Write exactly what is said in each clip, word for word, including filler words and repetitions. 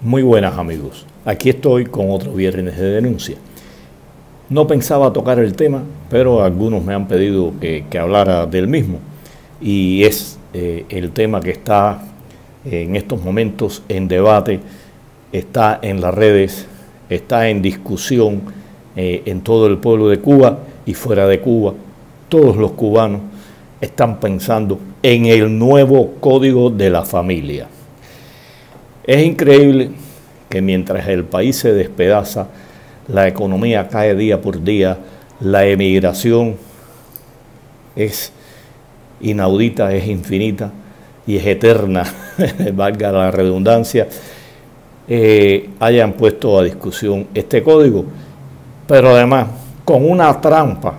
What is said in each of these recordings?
Muy buenas amigos, aquí estoy con otro viernes de denuncia. No pensaba tocar el tema, pero algunos me han pedido que, que hablara del mismo y es eh, el tema que está eh, en estos momentos en debate, está en las redes, está en discusión eh, en todo el pueblo de Cuba y fuera de Cuba. Todos los cubanos están pensando en el nuevo Código de la Familia. Es increíble que mientras el país se despedaza, la economía cae día por día, la emigración es inaudita, es infinita y es eterna, valga la redundancia, eh, hayan puesto a discusión este código, pero además con una trampa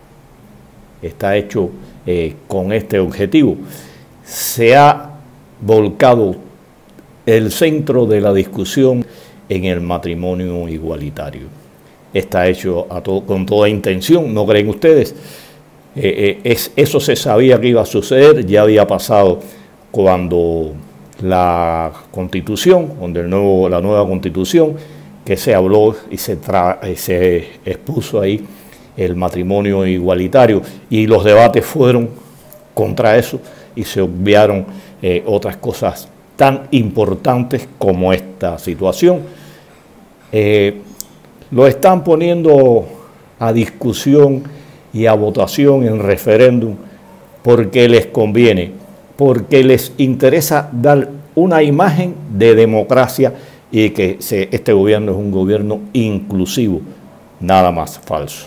está hecho eh, con este objetivo. Se ha volcado el centro de la discusión en el matrimonio igualitario. Está hecho a todo, con toda intención, ¿no creen ustedes? Eh, eh, es, eso se sabía que iba a suceder, ya había pasado cuando la Constitución, cuando el nuevo, la nueva Constitución, que se habló y se, tra, se expuso ahí el matrimonio igualitario, y los debates fueron contra eso y se obviaron eh, otras cosas tan importantes como esta situación. Eh, lo están poniendo a discusión y a votación en referéndum porque les conviene, porque les interesa dar una imagen de democracia y que se, este gobierno es un gobierno inclusivo, nada más falso.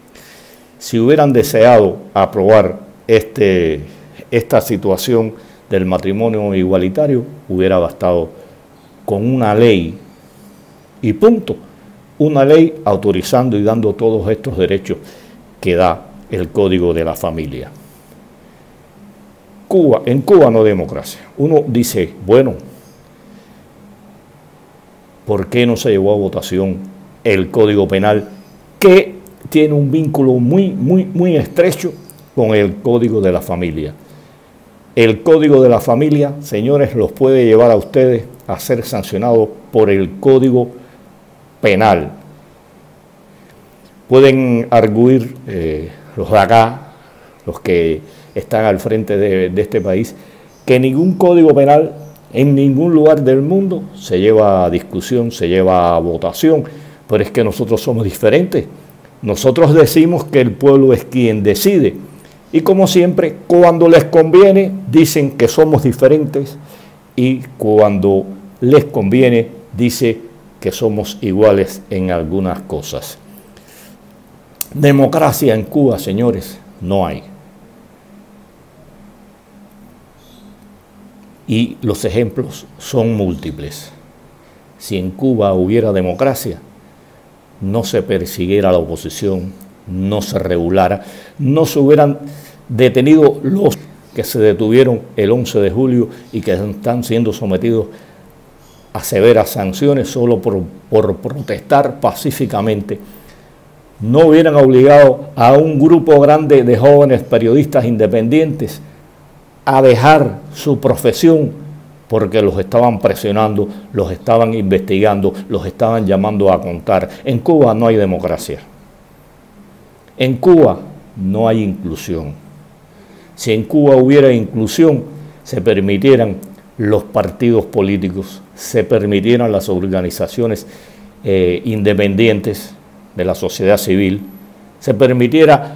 Si hubieran deseado aprobar este, esta situación del matrimonio igualitario, hubiera bastado con una ley y punto, una ley autorizando y dando todos estos derechos que da el Código de la Familia. Cuba, en Cuba no hay democracia. Uno dice, bueno, ¿por qué no se llevó a votación el Código Penal que tiene un vínculo muy, muy, muy estrecho con el Código de la Familia? El Código de la Familia, señores, los puede llevar a ustedes a ser sancionados por el Código Penal. Pueden arguir eh, los de acá, los que están al frente de, de este país, que ningún Código Penal en ningún lugar del mundo se lleva a discusión, se lleva a votación, pero es que nosotros somos diferentes. Nosotros decimos que el pueblo es quien decide. Y como siempre, cuando les conviene, dicen que somos diferentes y cuando les conviene, dice que somos iguales en algunas cosas. Democracia en Cuba, señores, no hay. Y los ejemplos son múltiples. Si en Cuba hubiera democracia, no se persiguiera la oposición, no se regulara, no se hubieran detenido los que se detuvieron el once de julio y que están siendo sometidos a severas sanciones solo por, por protestar pacíficamente. No hubieran obligado a un grupo grande de jóvenes periodistas independientes a dejar su profesión porque los estaban presionando, los estaban investigando, los estaban llamando a contar. En Cuba no hay democracia. En Cuba no hay inclusión. Si en Cuba hubiera inclusión, se permitieran los partidos políticos, se permitieran las organizaciones eh, independientes de la sociedad civil, se permitiera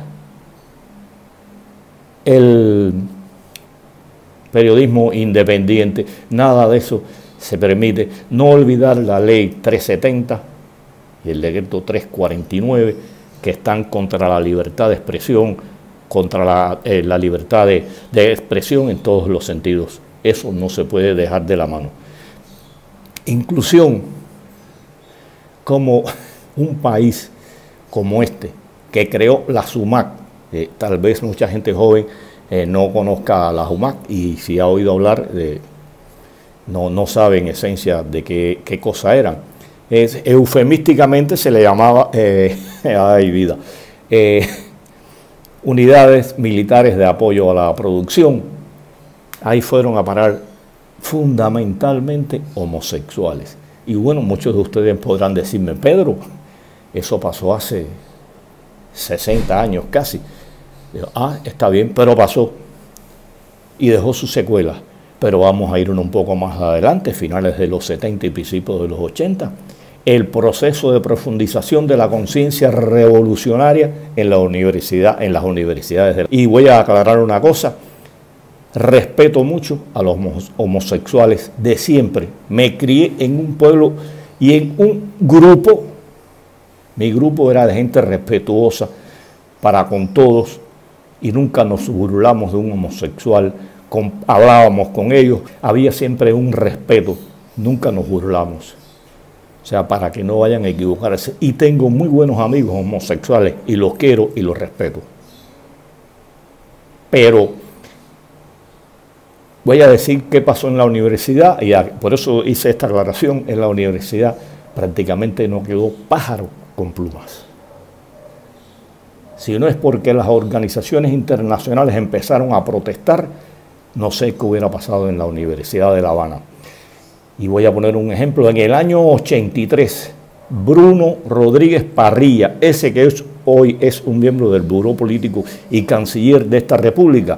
el periodismo independiente, nada de eso se permite. No olvidar la ley trescientos setenta y el decreto trescientos cuarenta y nueve, que están contra la libertad de expresión, contra la, eh, la libertad de, de expresión en todos los sentidos. Eso no se puede dejar de la mano. Inclusión, como un país como este, que creó la SUMAC, eh, tal vez mucha gente joven eh, no conozca la SUMAC y si ha oído hablar, eh, no, no sabe en esencia de qué, qué cosa eran. Es, eufemísticamente se le llamaba, eh, ay vida, eh, unidades militares de apoyo a la producción. Ahí fueron a parar fundamentalmente homosexuales. Y bueno, muchos de ustedes podrán decirme, Pedro, eso pasó hace sesenta años casi. Digo, ah, está bien, pero pasó y dejó sus secuelas. Pero vamos a ir un poco más adelante, finales de los setenta y principios de los ochenta, el proceso de profundización de la conciencia revolucionaria en la universidad, en las universidades. De la... Y voy a aclarar una cosa, respeto mucho a los homosexuales de siempre. Me crié en un pueblo y en un grupo, mi grupo era de gente respetuosa para con todos y nunca nos burlamos de un homosexual. Con, hablábamos con ellos, había siempre un respeto, nunca nos burlamos. O sea, para que no vayan a equivocarse. Y tengo muy buenos amigos homosexuales y los quiero y los respeto. Pero voy a decir qué pasó en la universidad, y por eso hice esta aclaración. En la universidad prácticamente no quedó pájaro con plumas. Si no es porque las organizaciones internacionales empezaron a protestar, no sé qué hubiera pasado en la Universidad de La Habana. Y voy a poner un ejemplo. En el año ochenta y tres, Bruno Rodríguez Parrilla, ese que es, hoy es un miembro del Buró Político y canciller de esta república,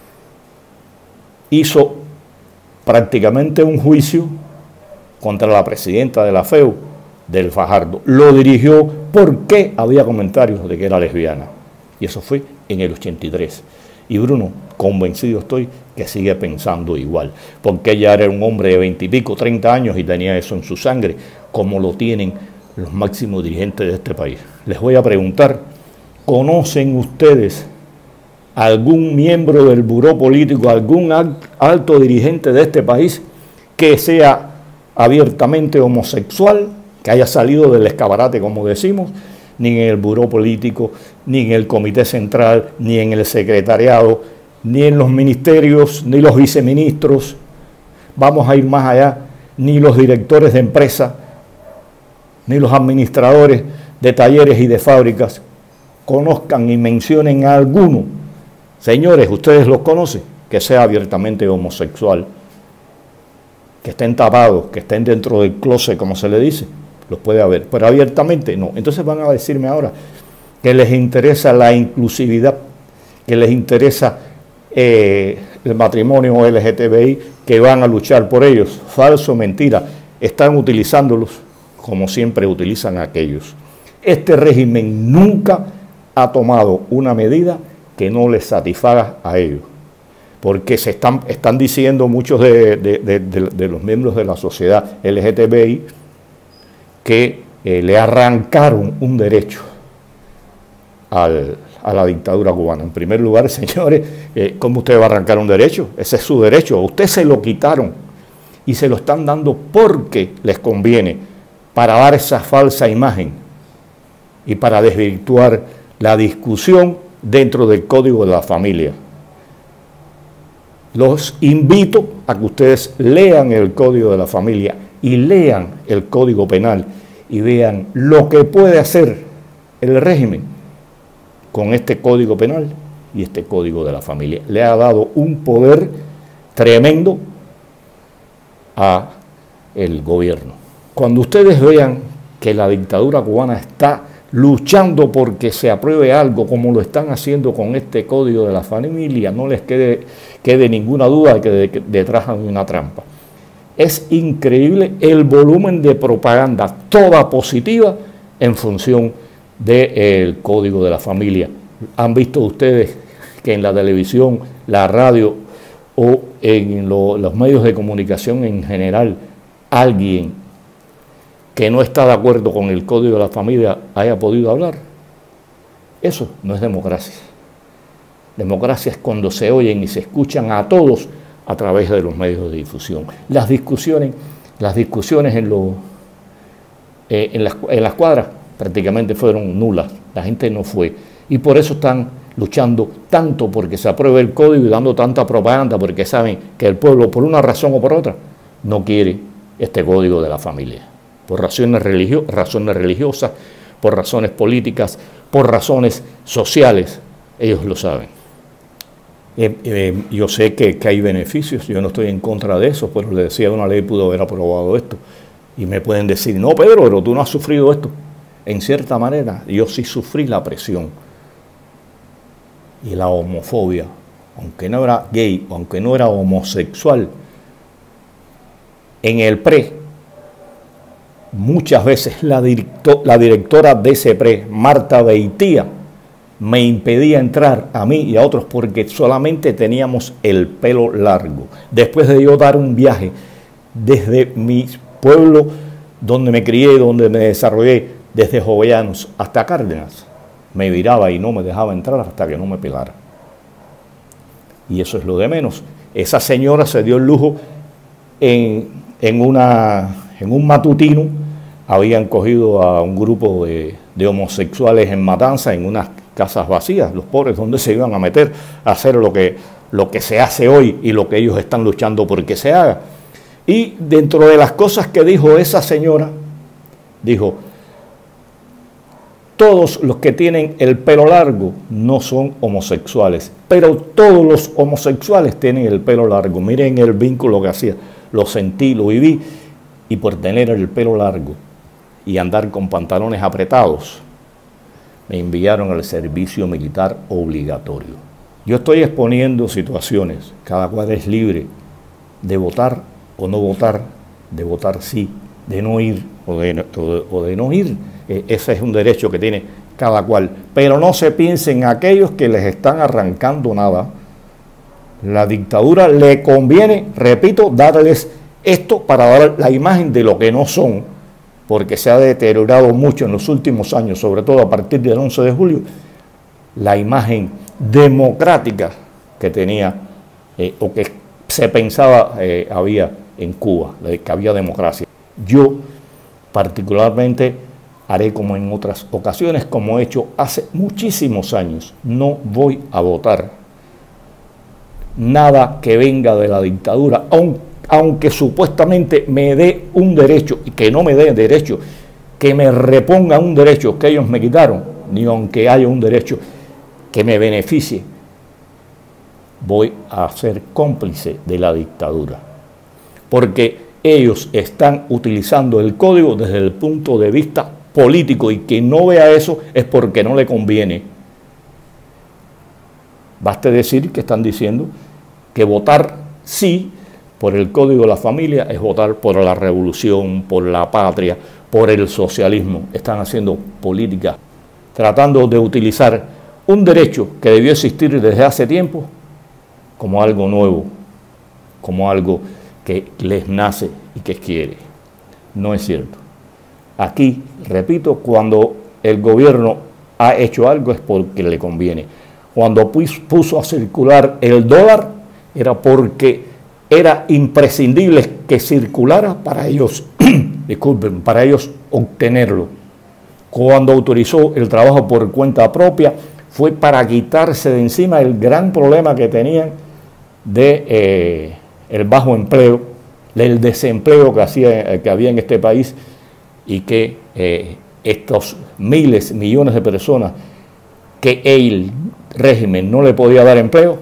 hizo prácticamente un juicio contra la presidenta de la F E U, del Fajardo. Lo dirigió porque había comentarios de que era lesbiana. Y eso fue en el ochenta y tres. Y Bruno, convencido estoy que sigue pensando igual, porque ella era un hombre de veintipico, treinta años y tenía eso en su sangre, como lo tienen los máximos dirigentes de este país. Les voy a preguntar, ¿conocen ustedes algún miembro del Buró Político, algún alto dirigente de este país que sea abiertamente homosexual, que haya salido del escaparate, como decimos, ni en el Buró Político, ni en el Comité Central, ni en el Secretariado, ni en los ministerios, ni los viceministros, vamos a ir más allá, ni los directores de empresa, ni los administradores de talleres y de fábricas, conozcan y mencionen a alguno, señores, ustedes los conocen, que sea abiertamente homosexual, que estén tapados, que estén dentro del closet, como se le dice, los puede haber, pero abiertamente no. Entonces van a decirme ahora que les interesa la inclusividad, que les interesa eh, el matrimonio L G T B I, que van a luchar por ellos. Falso, mentira, están utilizándolos como siempre utilizan a aquellos. Este régimen nunca ha tomado una medida que no les satisfaga a ellos, porque se están, están diciendo muchos de, de, de, de, de los miembros de la sociedad L G T B I que eh, le arrancaron un derecho al, a la dictadura cubana. En primer lugar, señores, eh, ¿cómo usted va a arrancar un derecho? Ese es su derecho. Usted se lo quitaron y se lo están dando porque les conviene, para dar esa falsa imagen y para desvirtuar la discusión dentro del Código de la Familia. Los invito a que ustedes lean el Código de la Familia y lean el Código Penal y vean lo que puede hacer el régimen con este Código Penal y este Código de la Familia. Le ha dado un poder tremendo a el gobierno. Cuando ustedes vean que la dictadura cubana está luchando porque se apruebe algo, como lo están haciendo con este Código de la Familia, no les quede, quede ninguna duda de que, de que detrás hay una trampa. Es increíble el volumen de propaganda, toda positiva, en función del Código de la Familia. ¿Han visto ustedes que en la televisión, la radio o en lo, los medios de comunicación en general, alguien que no está de acuerdo con el Código de la Familia haya podido hablar? Eso no es democracia. Democracia es cuando se oyen y se escuchan a todos a través de los medios de difusión. Las discusiones, las discusiones en, lo, eh, en, las, en las cuadras prácticamente fueron nulas. La gente no fue. Y por eso están luchando tanto porque se apruebe el código y dando tanta propaganda, porque saben que el pueblo, por una razón o por otra, no quiere este Código de la Familia. Por razones, religio, razones religiosas, por razones políticas, por razones sociales, ellos lo saben. Eh, eh, yo sé que, que hay beneficios, yo no estoy en contra de eso, pero le decía, una ley pudo haber aprobado esto, Y me pueden decir, no, Pedro, pero tú no has sufrido esto. En cierta manera, yo sí sufrí la presión y la homofobia. Aunque no era gay, aunque no era homosexual, en el P R E, muchas veces la, directo, la directora de ese P R E, Marta Beitía, me impedía entrar a mí y a otros porque solamente teníamos el pelo largo. Después de yo dar un viaje desde mi pueblo donde me crié, donde me desarrollé, desde Jovellanos hasta Cárdenas, me viraba y no me dejaba entrar hasta que no me pelara. Y eso es lo de menos. Esa señora se dio el lujo en, en, una, en un matutino, habían cogido a un grupo de, de homosexuales en Matanza, en unas casas vacías, los pobres, donde se iban a meter a hacer lo que, lo que se hace hoy y lo que ellos están luchando por que se haga. Y dentro de las cosas que dijo esa señora, dijo, todos los que tienen el pelo largo no son homosexuales, pero todos los homosexuales tienen el pelo largo. Miren el vínculo que hacía, lo sentí, lo viví, y por tener el pelo largo y andar con pantalones apretados, me enviaron al servicio militar obligatorio. Yo estoy exponiendo situaciones, cada cual es libre de votar o no votar, de votar sí, de no ir o de, o de, o de no ir. Eh, ese es un derecho que tiene cada cual. Pero no se piensen en aquellos que les están arrancando nada. La dictadura le conviene, repito, darles esto para dar la imagen de lo que no son, porque se ha deteriorado mucho en los últimos años, sobre todo a partir del once de julio, la imagen democrática que tenía eh, o que se pensaba eh, había en Cuba, que había democracia. Yo particularmente haré como en otras ocasiones, como he hecho hace muchísimos años, no voy a votar nada que venga de la dictadura, aunque, aunque supuestamente me dé un derecho, y que no me dé derecho, que me reponga un derecho que ellos me quitaron, ni aunque haya un derecho que me beneficie, voy a ser cómplice de la dictadura, porque ellos están utilizando el código desde el punto de vista político, y quien no vea eso es porque no le conviene. Baste decir que están diciendo que votar sí por el Código de la Familia es votar por la revolución, por la patria, por el socialismo. Están haciendo política, tratando de utilizar un derecho que debió existir desde hace tiempo como algo nuevo, como algo que les nace y que quiere. No es cierto. Aquí, repito, cuando el gobierno ha hecho algo es porque le conviene. Cuando puso a circular el dólar era porque era imprescindible que circulara para ellos, disculpen, para ellos obtenerlo. Cuando autorizó el trabajo por cuenta propia fue para quitarse de encima el gran problema que tenían de eh, el bajo empleo, del desempleo que, hacía, que había en este país, y que eh, estos miles, millones de personas que el régimen no le podía dar empleo,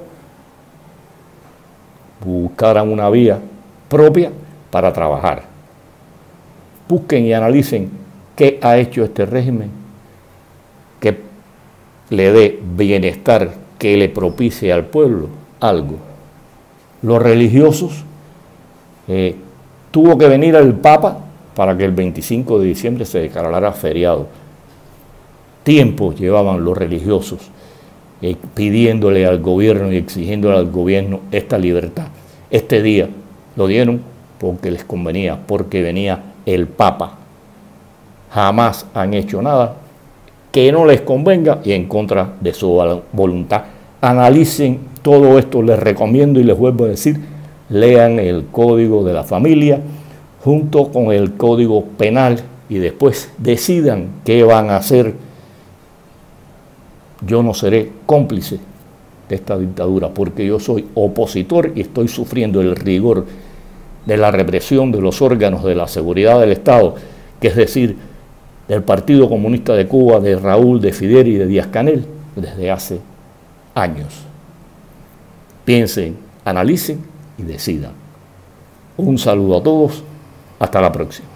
buscaran una vía propia para trabajar. Busquen y analicen qué ha hecho este régimen que le dé bienestar, que le propicie al pueblo algo. Los religiosos, eh, tuvo que venir el Papa para que el veinticinco de diciembre se declarara feriado. Tiempo llevaban los religiosos eh, pidiéndole al gobierno y exigiéndole al gobierno esta libertad. Este día lo dieron porque les convenía, porque venía el Papa. Jamás han hecho nada que no les convenga y en contra de su voluntad. Analicen todo esto, les recomiendo y les vuelvo a decir, lean el Código de la Familia junto con el Código Penal y después decidan qué van a hacer. Yo no seré cómplice de esta dictadura porque yo soy opositor y estoy sufriendo el rigor de la represión de los órganos de la seguridad del Estado, que es decir, del Partido Comunista de Cuba, de Raúl, de Fidel y de Díaz-Canel, desde hace años. Piensen, analicen y decidan. Un saludo a todos, hasta la próxima.